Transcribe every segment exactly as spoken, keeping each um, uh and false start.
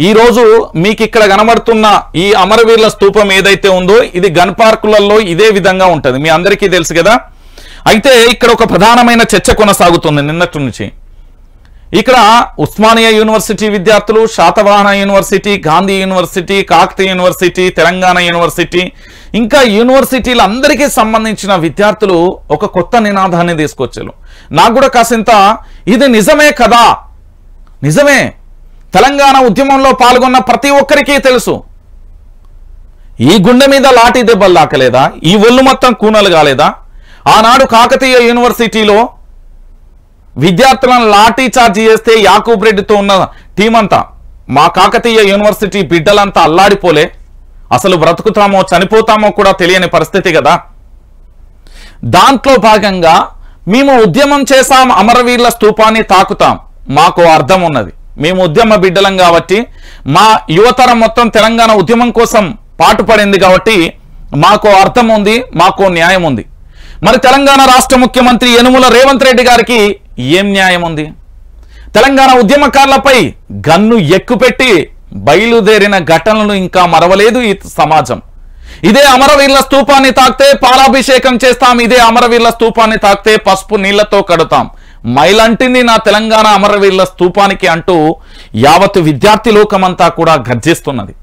ఈ రోజు మీకు ఇక్కడ కనబడుతున్న ఈ అమరవీరుల స్తూపం ఏదైతే ఉందో ఇది గన్ పార్కులలో ఇదే విధంగా ఉంటుంది, మీ అందరికీ తెలుసు కదా. అయితే ఇక్కడ ఒక ప్రధానమైన చర్చ కొనసాగుతుంది నిన్నటి నుంచి. ఇక్కడ ఉస్మానియా యూనివర్సిటీ విద్యార్థులు, Satavahana university, Gandhi university, Kakatiya university, Telangana university, ఇంకా యూనివర్సిటీలందరికీ సంబంధించిన విద్యార్థులు ఒక కొత్త నినాదాన్ని తీసుకొచ్చారు. నాకు కూడా కాసింత ఇది నిజమే కదా, నిజమే, తెలంగాణ ఉద్యమంలో పాల్గొన్న ప్రతి ఒక్కరికి తెలుసు, ఈ గుండె మీద లాఠీ దెబ్బలు దాకలేదా, ఈ ఒళ్ళు మొత్తం కూనలు కాలేదా? ఆనాడు కాకతీయ యూనివర్సిటీలో విద్యార్థులను లాఠీ చార్జ్ చేస్తే యాకూబ్ రెడ్డితో ఉన్న టీం అంతా, మా కాకతీయ యూనివర్సిటీ బిడ్డలంతా అల్లాడిపోలే, అసలు బ్రతుకుతామో చనిపోతామో కూడా తెలియని పరిస్థితి కదా. దాంట్లో భాగంగా మేము ఉద్యమం చేసాం, అమరవీరుల స్తూపాన్ని తాకుతాం, మాకు అర్థం ఉన్నది, మేము ఉద్యమ బిడ్డలం కాబట్టి, మా యువతరం మొత్తం తెలంగాణ ఉద్యమం కోసం పాటుపడింది కాబట్టి మాకు అర్థం ఉంది, మాకు న్యాయం ఉంది. మరి తెలంగాణ రాష్ట్ర ముఖ్యమంత్రి యనుమల రేవంత్ రెడ్డి గారికి ఏం న్యాయం ఉంది? తెలంగాణ ఉద్యమకారులపై గన్ను ఎక్కుపెట్టి బయలుదేరిన ఘటనలు ఇంకా మరవలేదు ఈ సమాజం. ఇదే అమరవీరుల స్తూపాన్ని తాకితే పాలాభిషేకం చేస్తాం, ఇదే అమరవీరుల స్తూపాన్ని తాకితే పసుపు నీళ్లతో కడతాం, మైలంటింది నా తెలంగాణ అమరవీరుల స్తూపానికి అంటూ యావత్ విద్యార్థి లోకమంతా కూడా గర్జిస్తున్నది.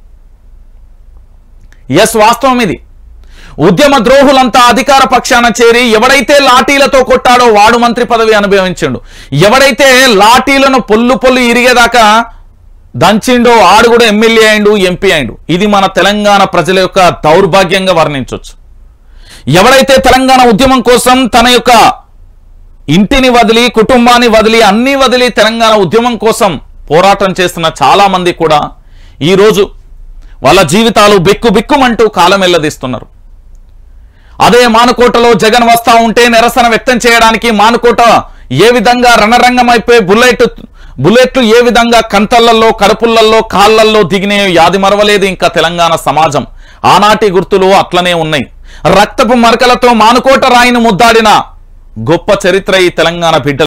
ఎస్, వాస్తవం ఇది. ఉద్యమ ద్రోహులంతా అధికార పక్షాన చేరి ఎవడైతే లాఠీలతో కొట్టాడో వాడు మంత్రి పదవి అనుభవించిండు, ఎవడైతే లాఠీలను పొల్లు పొల్లు ఇరిగేదాకా దంచిండో ఆడు కూడా ఎమ్మెల్యే అయిండు, ఎంపీ అయిండు. ఇది మన తెలంగాణ ప్రజల యొక్క దౌర్భాగ్యంగా వర్ణించవచ్చు. ఎవడైతే తెలంగాణ ఉద్యమం కోసం తన యొక్క ఇంటిని వదిలి, కుటుంబాన్ని వదిలి, అన్ని వదిలి తెలంగాణ ఉద్యమం కోసం పోరాటం చేస్తున్న చాలా మంది కూడా ఈరోజు వాళ్ళ జీవితాలు బిక్కు బిక్కుమంటూ కాలం వెల్లదీస్తున్నారు. అదే మానుకోటలో జగన్ వస్తా ఉంటే నిరసన వ్యక్తం చేయడానికి మానుకోట ఏ విధంగా రణరంగం అయిపోయి బుల్లెట్ బుల్లెట్లు ఏ విధంగా కంతళ్లలో, కడుపులలో, కాళ్లల్లో దిగినాయో యాది మరవలేదు ఇంకా తెలంగాణ సమాజం. ఆనాటి గుర్తులు అట్లనే ఉన్నాయి. రక్తపు మరకలతో మానుకోట రాయిని ముద్దాడిన గొప్ప చరిత్ర ఈ తెలంగాణ బిడ్డ.